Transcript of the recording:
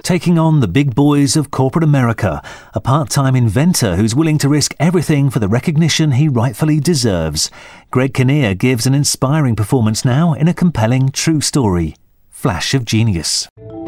taking on the big boys of corporate America, a part-time inventor who's willing to risk everything for the recognition he rightfully deserves. Greg Kinnear gives an inspiring performance now in a compelling true story, Flash of Genius.